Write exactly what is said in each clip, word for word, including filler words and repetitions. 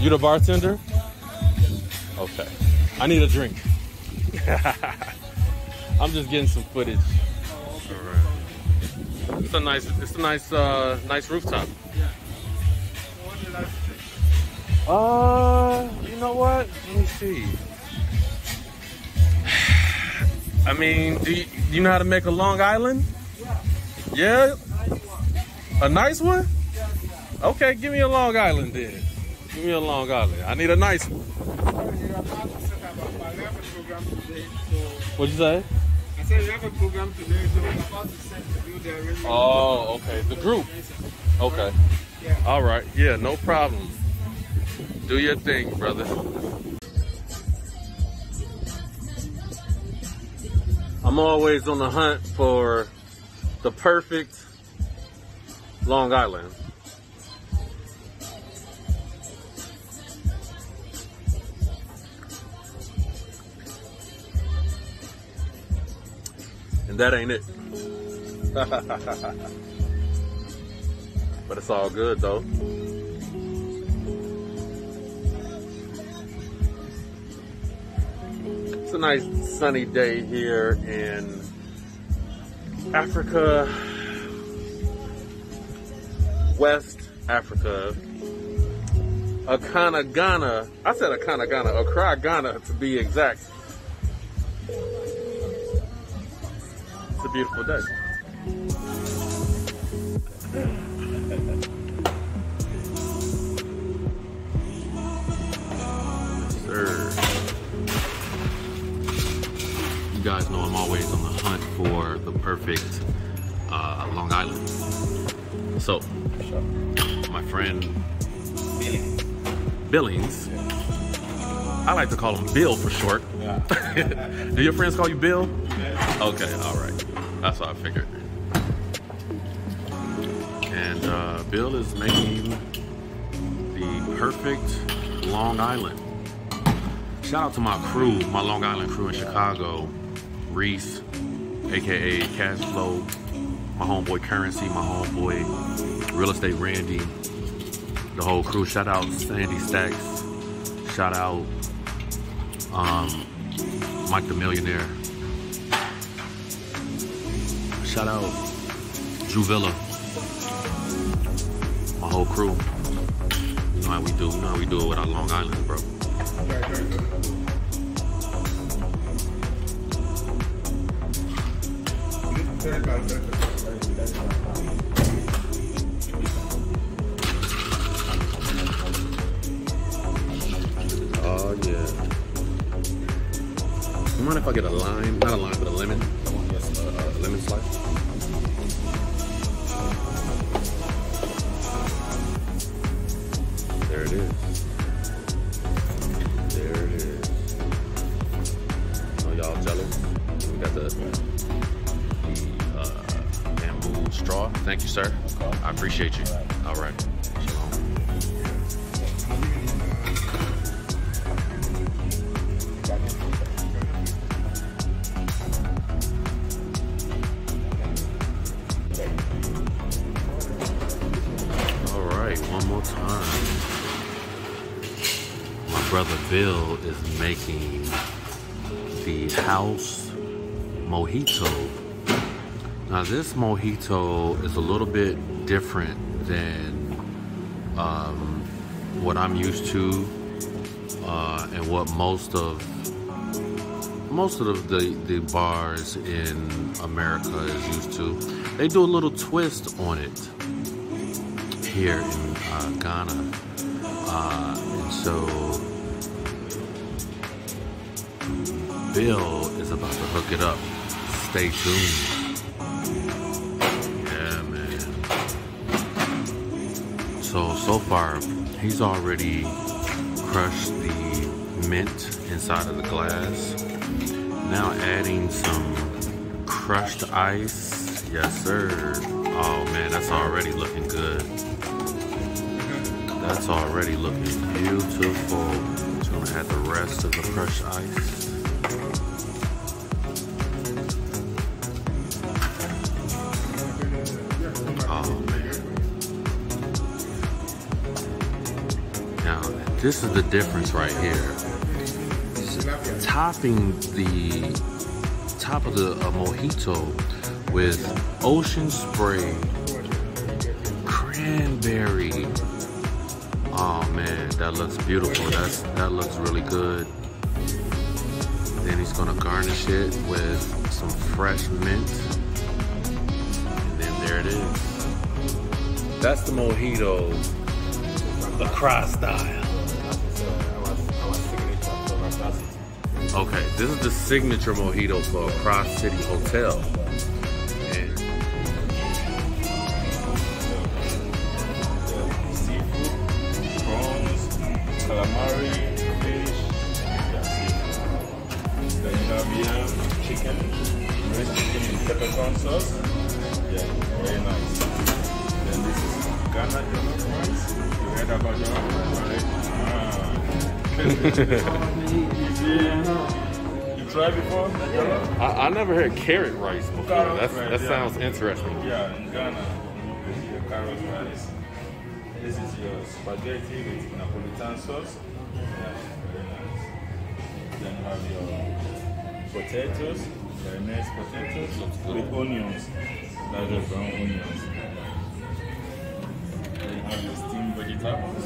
You the bartender? Okay. I need a drink. I'm just getting some footage. All right. It's a nice, it's a nice, uh, nice rooftop. Uh, you know what? Let me see. I mean, do you, do you know how to make a Long Island? Yeah? A nice one? Okay, give me a Long Island then. Give me a Long Island. I need a nice one. What'd you say? I said you have a program today, so we're about to send you the arrangement. Oh, okay. The group. Okay. Yeah. All right. Yeah, no problem. Do your thing, brother. I'm always on the hunt for the perfect Long Island. And that ain't it. But it's all good though. It's a nice sunny day here in Africa, West Africa. Accra, Ghana. I said Accra, Ghana. Accra, Ghana to be exact. It's a beautiful day. Sir. You guys know I'm always on the hunt for the perfect uh, Long Island. So, my friend Billings, I like to call him Bill for short. Yeah. Do your friends call you Bill? Yeah. Okay, all right. That's what I figured. And uh, Bill is making the perfect Long Island. Shout out to my crew, my Long Island crew in Chicago. Reese, aka Cashflow, my homeboy Currency, my homeboy Real Estate Randy, the whole crew. Shout out Sandy Stacks. Shout out um, Mike the Millionaire. Shout out Drew Villa. My whole crew. You know how we do. You know how we do it with our Long Island, bro. Oh yeah. You mind if I get a lime? Not a lime, but a lemon. I want this uh, uh, lemon slice. There it is. There it is. Oh, y'all jealous? We got the, the uh, bamboo straw. Thank you, sir. I appreciate you. All right. One more time. My brother Bill is making the house mojito. Now this mojito is a little bit different than um, what I'm used to uh, and what most of most of the, the bars in America is used to. They do a little twist on it here in uh, Ghana, uh, and so Bill is about to hook it up. Stay tuned. Yeah, man. So, so far, he's already crushed the mint inside of the glass. Now adding some crushed ice. Yes, sir. Oh man, that's already looking good. That's already looking beautiful. Just gonna add the rest of the crushed ice. Oh man. Now this is the difference right here. Topping the top of the uh, mojito with ocean spray, cranberry. Oh man, that looks beautiful. That's that looks really good. Then he's gonna garnish it with some fresh mint. And then there it is. That's the mojito, the Accra style. Okay, this is the signature mojito for Accra City Hotel. And seafood, prawns, calamari, fish, yeah, then you have here chicken, roast chicken in peppercorn sauce. Yeah, very nice. Then this is Ghana jollof rice. You heard about jollof rice, right? Ah. You tried before? I, I never heard carrot rice before. Carrot That's, rice, that yeah. sounds interesting. Yeah, in Ghana, your carrot rice. This is your spaghetti with Napolitan sauce. Yeah, very nice. Then you have your potatoes, very nice potatoes with onions. That's the brown onions. Then you have your steamed vegetables.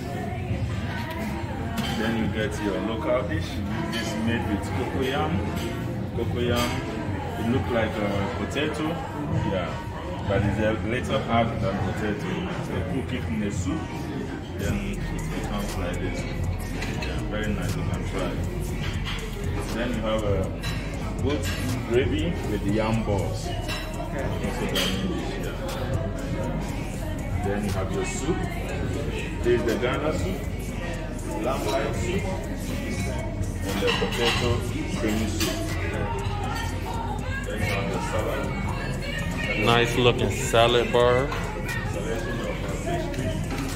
Then you get your local dish. This is made with cocoyam. Cocoyam, it looks like a potato, yeah, but it's a little hard than potato. So you cook it in the soup, then it becomes like this. Yeah, very nice, you can try. Then you have a goat gravy with the yam balls. Also the main dish, yeah. Then you have your soup. This is the Ghana soup. Lamb light soup and the potato creamy soup. Then you have the salad. Nice looking salad bar. Selection of uh, pastry.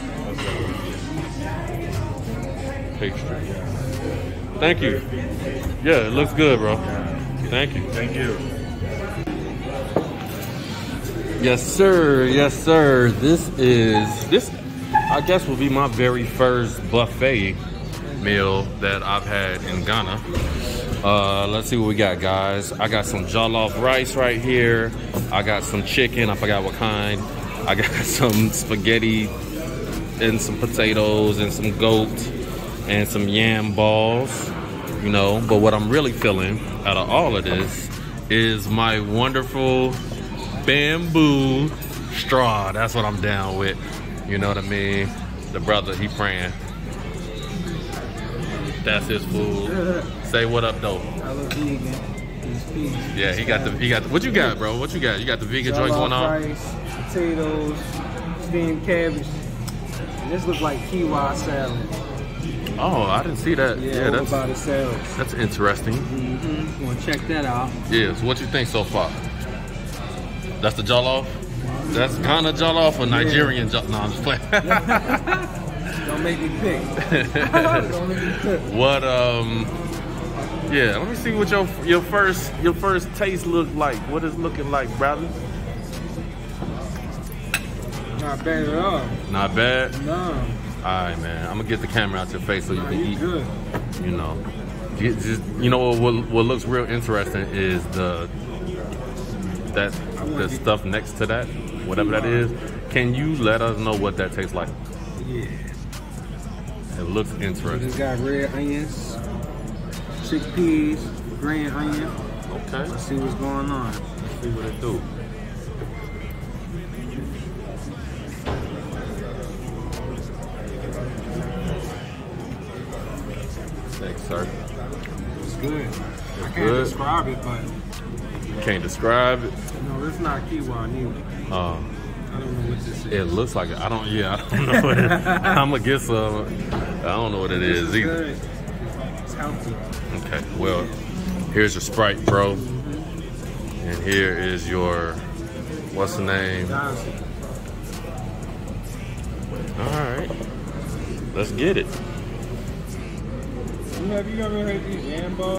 Pastry. Thank you. Yeah, it looks good, bro. Thank you. Thank you. Yes, sir. Yes, sir. This is this. I guess will be my very first buffet meal that I've had in Ghana. Uh, let's see what we got, guys. I got some jollof rice right here. I got some chicken. I forgot what kind. I got some spaghetti and some potatoes and some goat and some yam balls, you know. But what I'm really feeling out of all of this is my wonderful bamboo straw. That's what I'm down with. You know what I mean? The brother, he praying. That's his food. Say what up, though. I love vegan. Peace, peace. Yeah, he got the, he got the, what you got, bro? What you got? You got the vegan joint going on? Rice, potatoes, steamed cabbage. And this looks like kiwi salad. Oh, I didn't see that. Yeah, Yeah, that's, by the salads. that's interesting. Mm-hmm. Want to check that out? Yeah, so what you think so far? That's the jollof? That's Ghana jollof or Nigerian jollof? No, I'm just playing. Don't make me pick. Don't make me pick. What, um, yeah, let me see what your your first your first taste look like. What is looking like, brother? Not bad at all. Not bad? No. All right, man. I'm gonna get the camera out your face so you No, can you eat. good. You know, you, just, you know what, what looks real interesting is the that the stuff next to that, whatever that is. Can you let us know what that tastes like? Yeah. It looks We interesting. just got red onions, chickpeas, green onion. Okay. Let's see what's going on. Let's see what it do. Thanks, sir. It's good. I can't good? describe it, but Can't describe it. no, it's not kiwi neither. Uh, I don't know what this is. it looks like it. I don't. Yeah, I don't know what it. I'm gonna get some. I don't know what it This is is either. good. It's healthy. Okay. Well, here's your Sprite, bro. And here is your. What's the name? Johnson. All right. Let's get it. You have you ever heard these yam balls?